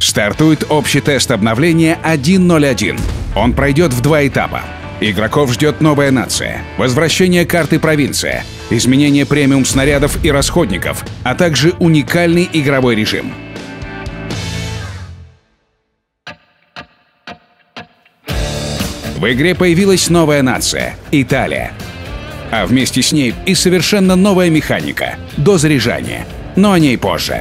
Стартует общий тест обновления 1.0.1. Он пройдет в 2 этапа. Игроков ждет новая нация, возвращение карты «Провинция», изменение премиум снарядов и расходников, а также уникальный игровой режим. В игре появилась новая нация — Италия. А вместе с ней и совершенно новая механика — дозаряжание. Но о ней позже.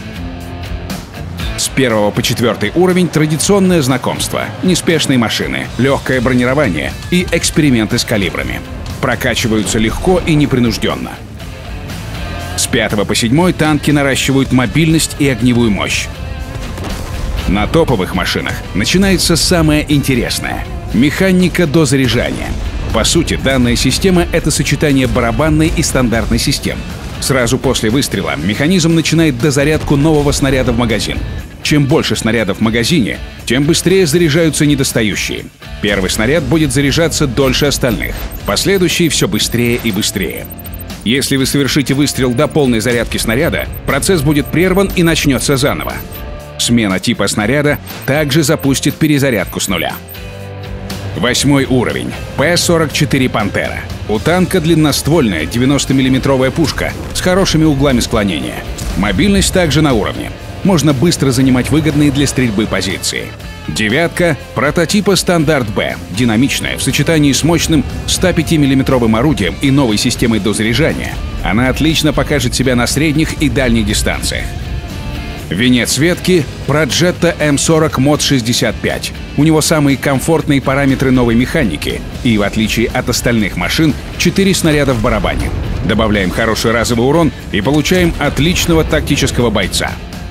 С 1 по 4 уровень традиционное знакомство, неспешные машины, легкое бронирование и эксперименты с калибрами. Прокачиваются легко и непринужденно. С 5 по 7 танки наращивают мобильность и огневую мощь. На топовых машинах начинается самое интересное — механика дозаряжания. По сути, данная система — это сочетание барабанной и стандартной систем. Сразу после выстрела механизм начинает дозарядку нового снаряда в магазин. Чем больше снарядов в магазине, тем быстрее заряжаются недостающие. Первый снаряд будет заряжаться дольше остальных, последующие все быстрее и быстрее. Если вы совершите выстрел до полной зарядки снаряда, процесс будет прерван и начнется заново. Смена типа снаряда также запустит перезарядку с нуля. 8 уровень. П-44 «Пантера». У танка длинноствольная 90-мм пушка с хорошими углами склонения. Мобильность также на уровне. Можно быстро занимать выгодные для стрельбы позиции. 9 прототипа «Стандарт Б», динамичная в сочетании с мощным 105 мм орудием и новой системой дозаряжания. Она отлично покажет себя на средних и дальних дистанциях. Венец ветки — Progetto М40 Mod 65. У него самые комфортные параметры новой механики и, в отличие от остальных машин, 4 снаряда в барабане. Добавляем хороший разовый урон и получаем отличного тактического бойца.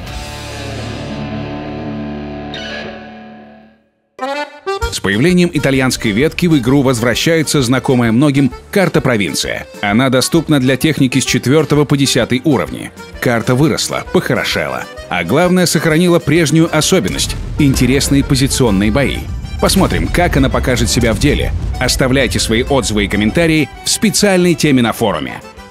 С появлением итальянской ветки в игру возвращается знакомая многим карта «Провинция». Она доступна для техники с 4 по 10 уровни. Карта выросла, похорошела. А главное, сохранила прежнюю особенность — интересные позиционные бои. Посмотрим, как она покажет себя в деле. Оставляйте свои отзывы и комментарии в специальной теме на форуме.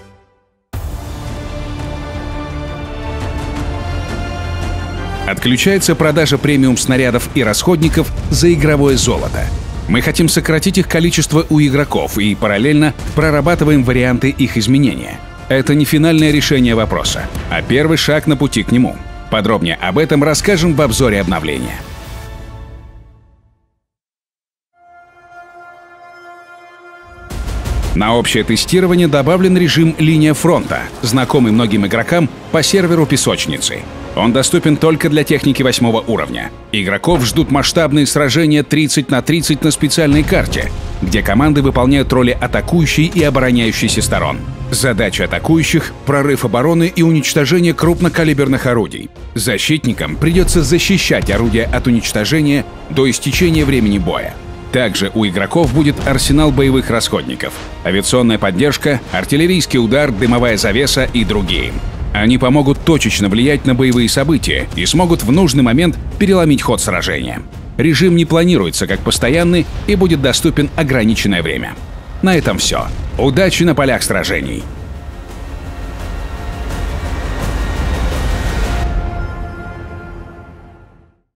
Отключается продажа премиум снарядов и расходников за игровое золото. Мы хотим сократить их количество у игроков и параллельно прорабатываем варианты их изменения. Это не финальное решение вопроса, а первый шаг на пути к нему. Подробнее об этом расскажем в обзоре обновления. На общее тестирование добавлен режим «Линия фронта», знакомый многим игрокам по серверу «Песочницы». Он доступен только для техники 8 уровня. Игроков ждут масштабные сражения 30 на 30 на специальной карте, где команды выполняют роли атакующей и обороняющейся сторон. Задача атакующих — прорыв обороны и уничтожение крупнокалиберных орудий. Защитникам придется защищать орудия от уничтожения до истечения времени боя. Также у игроков будет арсенал боевых расходников, авиационная поддержка, артиллерийский удар, дымовая завеса и другие. Они помогут точечно влиять на боевые события и смогут в нужный момент переломить ход сражения. Режим не планируется как постоянный и будет доступен ограниченное время. На этом все. Удачи на полях сражений!